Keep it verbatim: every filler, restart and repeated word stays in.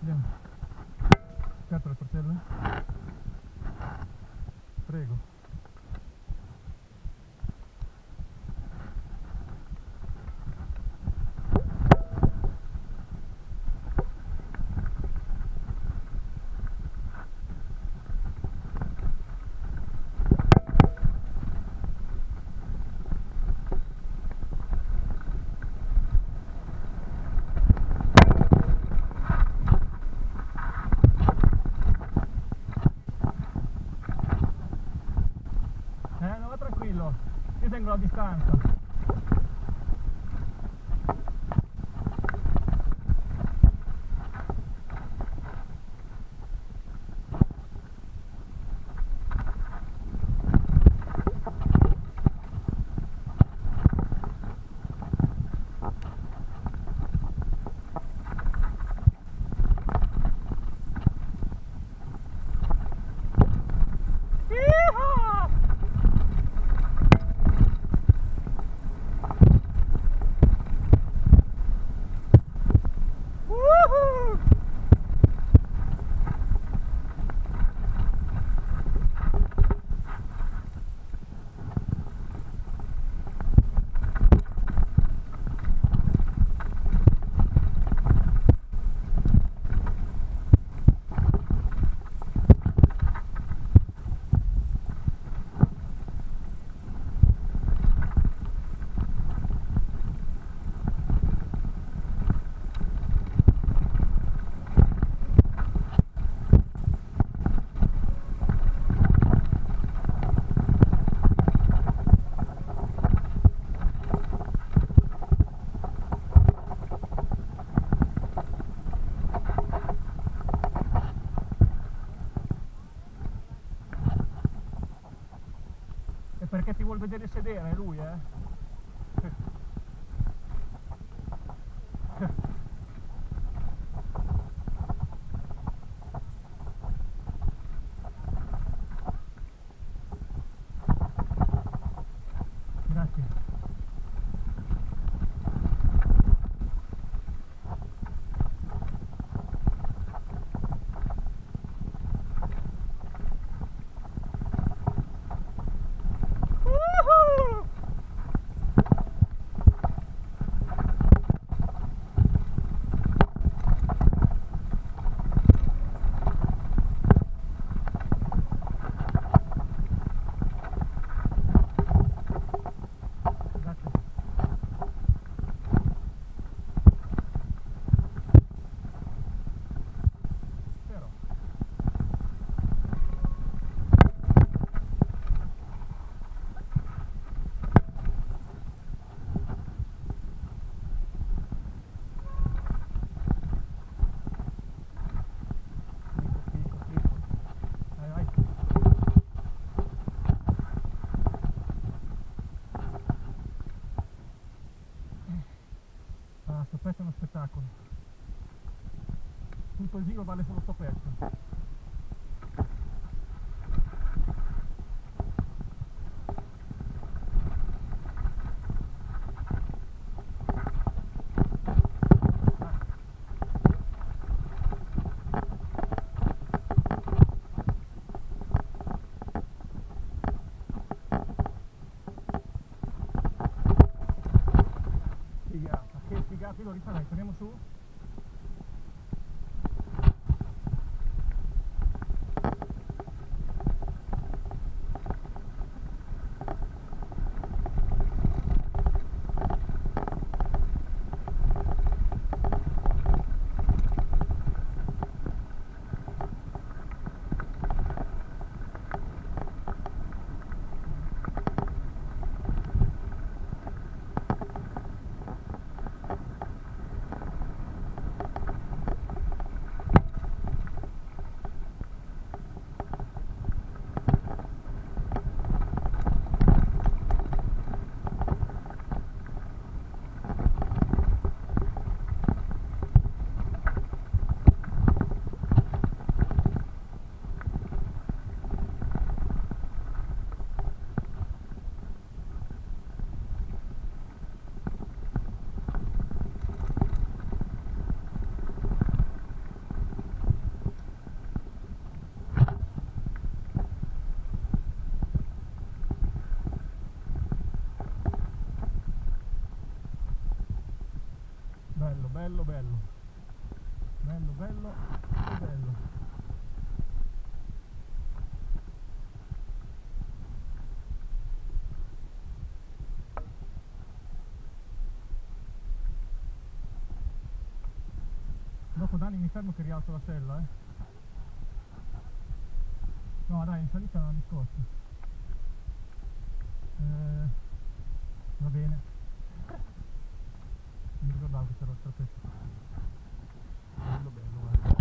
Andiamo. Scarta le portelle? Prego. Eh, no, va tranquillo, io tengo la distanza. E perché ti vuol vedere sedere lui, eh? Grazie. Ah, sto pezzo è uno spettacolo. Tutto il giro vale solo sto pezzo. Figata, che figata, io lo rifarei, torniamo su? bello, bello. Bello, bello e bello. Dopo Dani mi fermo che rialzo la sella, eh. No dai, in salita non mi scoccio. Eh, va bene. Mi ricordavo che c'era il trapezzio. Bello bello, guarda.